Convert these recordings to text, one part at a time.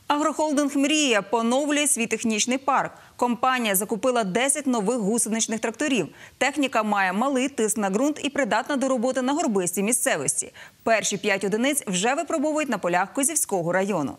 Агрохолдинг «Мрія» поновлює свій технічний парк. Компанія закупила 10 нових гусеничних тракторів. Техніка має малий тиск на ґрунт і придатна до роботи на горбистій місцевості. Перші 5 одиниць вже випробовують на полях Козівського району.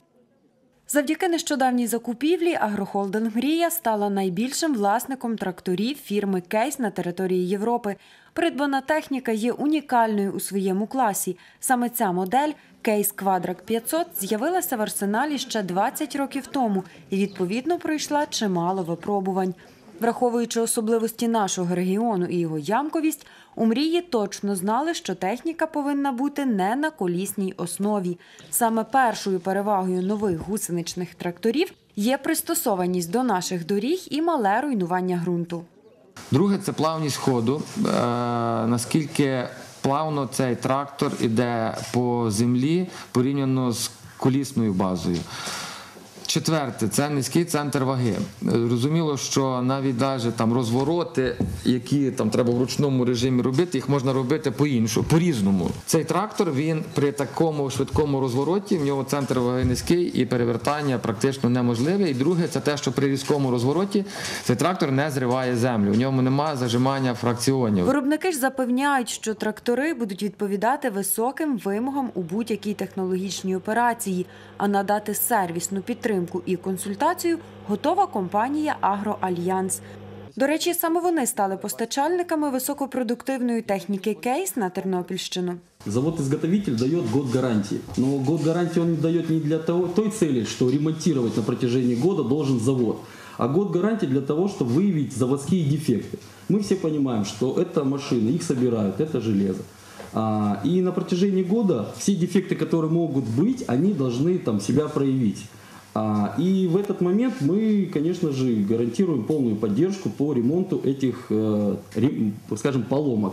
Завдяки нещодавній закупівлі агрохолдинг «Мрія» стала найбільшим власником тракторів фірми «Кейс» на території Європи. Придбана техніка є унікальною у своєму класі. Саме ця модель «Кейс Квадрак 500» з'явилася в арсеналі ще 20 років тому і, відповідно, пройшла чимало випробувань. Враховуючи особливості нашого регіону і його ямковість, у «Мрії» точно знали, що техніка повинна бути не на колісній основі. Саме першою перевагою нових гусеничних тракторів є пристосованість до наших доріг і мале руйнування ґрунту. Друге – це плавність ходу. Наскільки плавно цей трактор іде по землі порівняно з колісною базою. Четверте – це низький центр ваги. Зрозуміло, що навіть розвороти, які треба в ручному режимі робити, їх можна робити по-різному. Цей трактор, він при такому швидкому розвороті, в нього центр ваги низький і перевертання практично неможливе. І друге – це те, що при різкому розвороті цей трактор не зриває землю, в ньому немає зажимання фракціонів. Виробники ж запевняють, що трактори будуть відповідати високим вимогам у будь-якій технологічній операції, а надати сервісну підтримку і консультацію готова компанія «Агроальянс». До речі, саме вони стали постачальниками високопродуктивної техніки «Кейс» на Тернопільщину. Завод-изготовитель дает год гарантии. Но год гарантии он дает не для той цели, что ремонтировать на протяжении года должен завод, а год гарантии для того, чтобы выявить заводские дефекты. Мы все понимаем, что это машины, их собирают, это железо. И на протяжении года все дефекты, которые могут быть, они должны себя проявить. И в этот момент мы, конечно же, гарантируем полную поддержку по ремонту этих, скажем, поломок.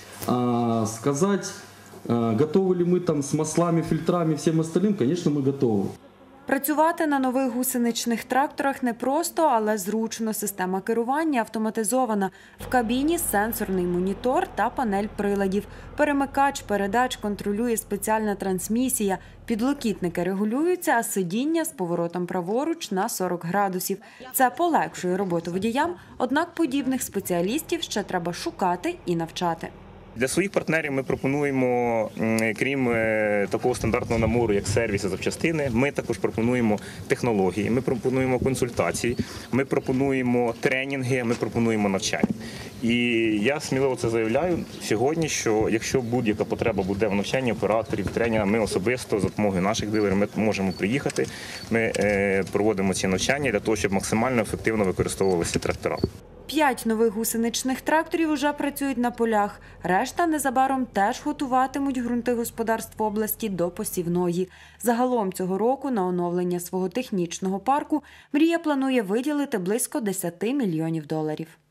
Сказать, готовы ли мы с маслами, фильтрами, всем остальным, конечно, мы готовы. Працювати на нових гусеничних тракторах непросто, але зручно. Система керування автоматизована. В кабіні сенсорний монітор та панель приладів. Перемикач передач контролює спеціальна трансмісія. Підлокітники регулюються, а сидіння з поворотом праворуч на 40 градусів. Це полегшує роботу водіям, однак подібних спеціалістів ще треба шукати і навчати. Для своїх партнерів ми пропонуємо, крім такого стандартного набору, як сервіс і запчастини, ми також пропонуємо технології, ми пропонуємо консультації, ми пропонуємо тренінги, ми пропонуємо навчання. І я сміливо це заявляю сьогодні, що якщо будь-яка потреба буде в навчанні операторів, тренера, ми особисто за допомогою наших дилерів ми можемо приїхати, ми проводимо ці навчання для того, щоб максимально ефективно використовувалися трактора. 5 нових гусеничних тракторів уже працюють на полях. Решта незабаром теж готуватимуть ґрунти господарств області до посівної. Загалом цього року на оновлення свого технічного парку «Мрія» планує виділити близько $10 мільйонів.